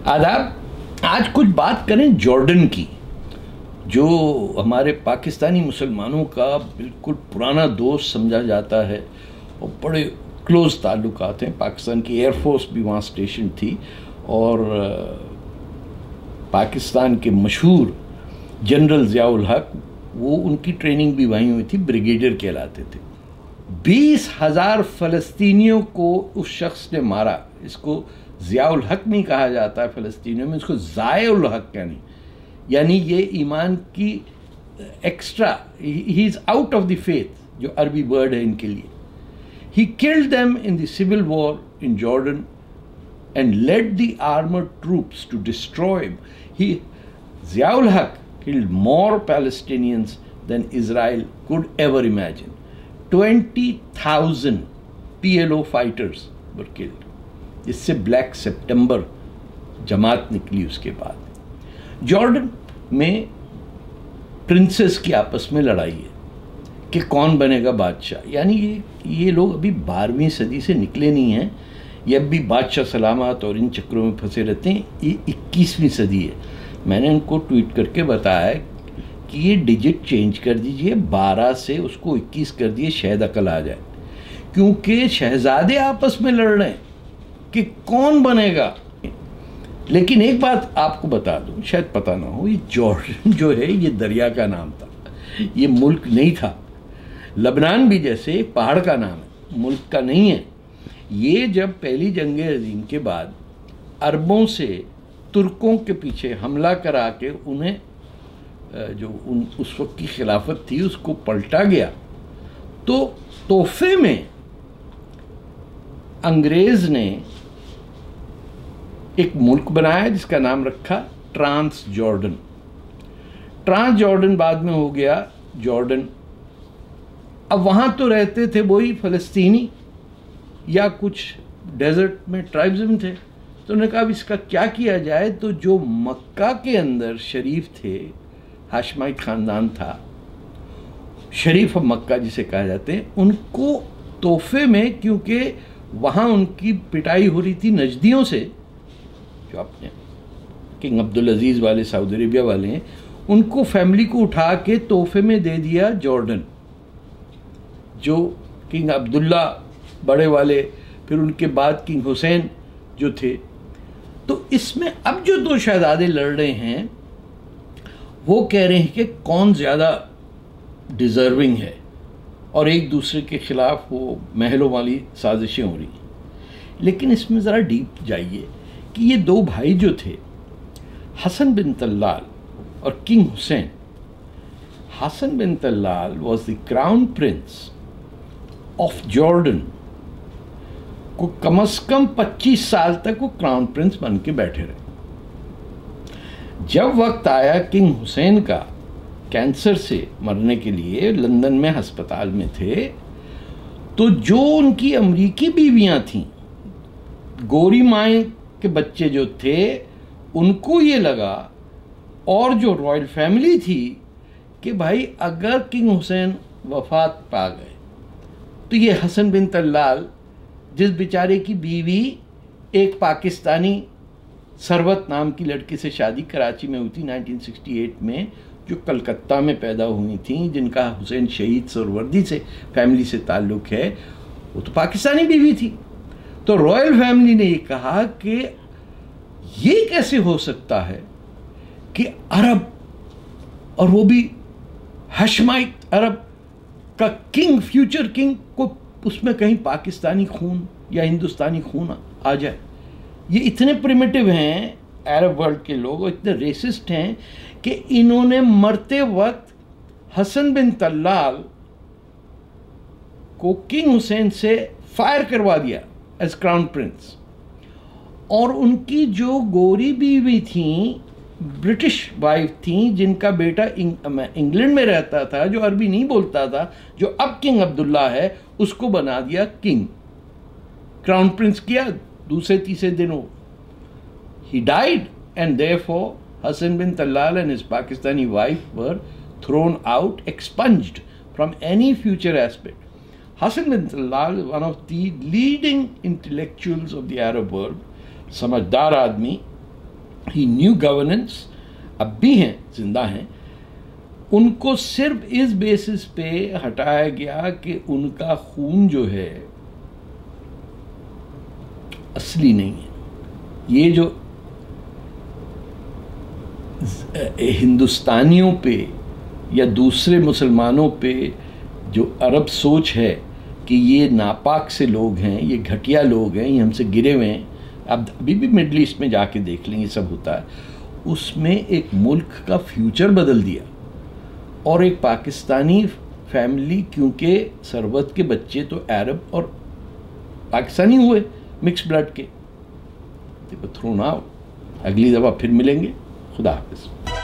आदाब। आज कुछ बात करें जॉर्डन की, जो हमारे पाकिस्तानी मुसलमानों का बिल्कुल पुराना दोस्त समझा जाता है और बड़े क्लोज़ ताल्लुकात हैं। पाकिस्तान की एयरफोर्स भी वहाँ स्टेशन थी और पाकिस्तान के मशहूर जनरल ज़ियाउल हक, वो उनकी ट्रेनिंग भी वहीं हुई थी, ब्रिगेडियर कहलाते थे। 20,000 फ़लस्तीनियों को उस शख्स ने मारा। इसको ज़ियाउल हक नहीं कहा जाता है फ़लस्तीनियों में, इसको ज़ायुल हक यानी ये ईमान की extra, he is out of the faith, जो अरबी वर्ड है इनके लिए। He killed them in the civil war in Jordan and led the armored troops to destroy him. Ziaul Haq killed more Palestinians than Israel could ever imagine. 20,000 PLO fighters were killed. इससे Black September जमात निकली। उसके बाद Jordan में princess की आपस में लड़ाई है कि कौन बनेगा बादशाह। यानी ये लोग अभी 12वीं सदी से निकले नहीं हैं, ये अब भी बादशाह सलामत और इन चक्रों में फंसे रहते हैं। ये 21वीं सदी है। मैंने इनको ट्वीट करके बताया कि ये डिजिट चेंज कर दीजिए, 12 से उसको 21 कर दिए, शायद अकल आ जाए। क्योंकि शहजादे आपस में लड़ रहे हैं कि कौन बनेगा। लेकिन एक बात आपको बता दूं, शायद पता ना हो, ये जॉर्डन जो है ये दरिया का नाम था, ये मुल्क नहीं था। लबनान भी जैसे एक पहाड़ का नाम है, मुल्क का नहीं है। ये जब पहली जंग अज़ीम के बाद अरबों से तुर्कों के पीछे हमला करा के उन्हें जो उस वक्त की खिलाफत थी उसको पलटा गया, तो तोहफे में अंग्रेज़ ने एक मुल्क बनाया जिसका नाम रखा ट्रांस जॉर्डन। ट्रांस जॉर्डन बाद में हो गया जॉर्डन। अब वहाँ तो रहते थे वही फ़लस्तीनी या कुछ डेजर्ट में ट्राइब्सम थे। तो उन्होंने कहा अब इसका क्या किया जाए। तो जो मक्का के अंदर शरीफ थे, हाशमाई ख़ानदान था, शरीफ ऑफ मक्का जिसे कहा जाते हैं, उनको तोहफे में, क्योंकि वहाँ उनकी पिटाई हो रही थी नजदियों से, जो अपने किंग अब्दुल अजीज़ वाले सऊदी अरेबिया वाले हैं, उनको फैमिली को उठा के तोहफे में दे दिया जॉर्डन। जो किंग अब्दुल्ला बड़े वाले, फिर उनके बाद किंग हुसैन जो थे। तो इसमें अब जो दो शहजादे लड़ रहे हैं वो कह रहे हैं कि कौन ज़्यादा डिज़र्विंग है, और एक दूसरे के ख़िलाफ़ वो महलों वाली साजिशें हो रही हैं। लेकिन इसमें ज़रा डीप जाइए कि ये दो भाई जो थे, हसन बिन तल्लाल और King Hussein. Hassan bin Talal was the crown prince of Jordan को कम से कम 25 साल तक वो क्राउन प्रिंस बन के बैठे रहे। जब वक्त आया किंग हुसैन का कैंसर से मरने के लिए, लंदन में अस्पताल में थे, तो जो उनकी अमरीकी बीवियां थीं, गोरी माए के बच्चे जो थे, उनको ये लगा, और जो रॉयल फैमिली थी, कि भाई अगर किंग हुसैन वफात पा गए तो ये हसन बिन तल्लाल, जिस बेचारे की बीवी एक पाकिस्तानी सरवत नाम की लड़की से शादी कराची में हुई थी 1968 में, जो कलकत्ता में पैदा हुई थी, जिनका हुसैन शहीद सोहरावर्दी से फैमिली से ताल्लुक़ है, वो तो पाकिस्तानी बीवी थी। तो रॉयल फैमिली ने ये कहा कि ये कैसे हो सकता है कि अरब, और वो भी हशमाइट अरब का किंग, फ्यूचर किंग को उसमें कहीं पाकिस्तानी खून या हिंदुस्तानी खून आ जाए। ये इतने प्रिमिटिव हैं अरब वर्ल्ड के लोग, इतने रेसिस्ट हैं कि इन्होंने मरते वक्त हसन बिन तल्लाल को किंग हुसैन से फायर करवा दिया एज क्राउन प्रिंस। और उनकी जो गोरी बीवी थी, ब्रिटिश वाइफ थी, जिनका बेटा इंग्लैंड में रहता था, जो अरबी नहीं बोलता था, जो अब किंग अब्दुल्ला है, उसको बना दिया किंग, क्राउन प्रिंस किया। दूसरे तीसरे दिनों ही died, and therefore Hassan bin Talal and his Pakistani wife were thrown out, expunged from any future aspect. Hassan bin Talal, one of the leading intellectuals of the Arab world, समझदार आदमी, ہی new governance اب بھی ہیں، زندہ ہیں، ان کو صرف اس basis پہ ہٹایا گیا کہ ان کا خون جو ہے اصلی نہیں ہے. یہ جو ہندوستانیوں پہ یا دوسرے مسلمانوں پہ جو عرب سوچ ہے کہ یہ ناپاک سے لوگ ہیں، یہ گھٹیا لوگ ہیں، یہ ہم سے گرے ہوئے ہیں، ابھی بھی مڈل ایسٹ میں جا کے دیکھ لیں یہ سب ہوتا ہے، اس میں ایک ملک کا فیوچر بدل دیا. اور ایک پاکستانی فیملی، کیونکہ ثروت کے بچے تو عرب اور پاکستانی ہوئے مکس بلڈ کے، تھرون آؤٹ. اگلی دفعہ پھر ملیں گے. خدا حافظ.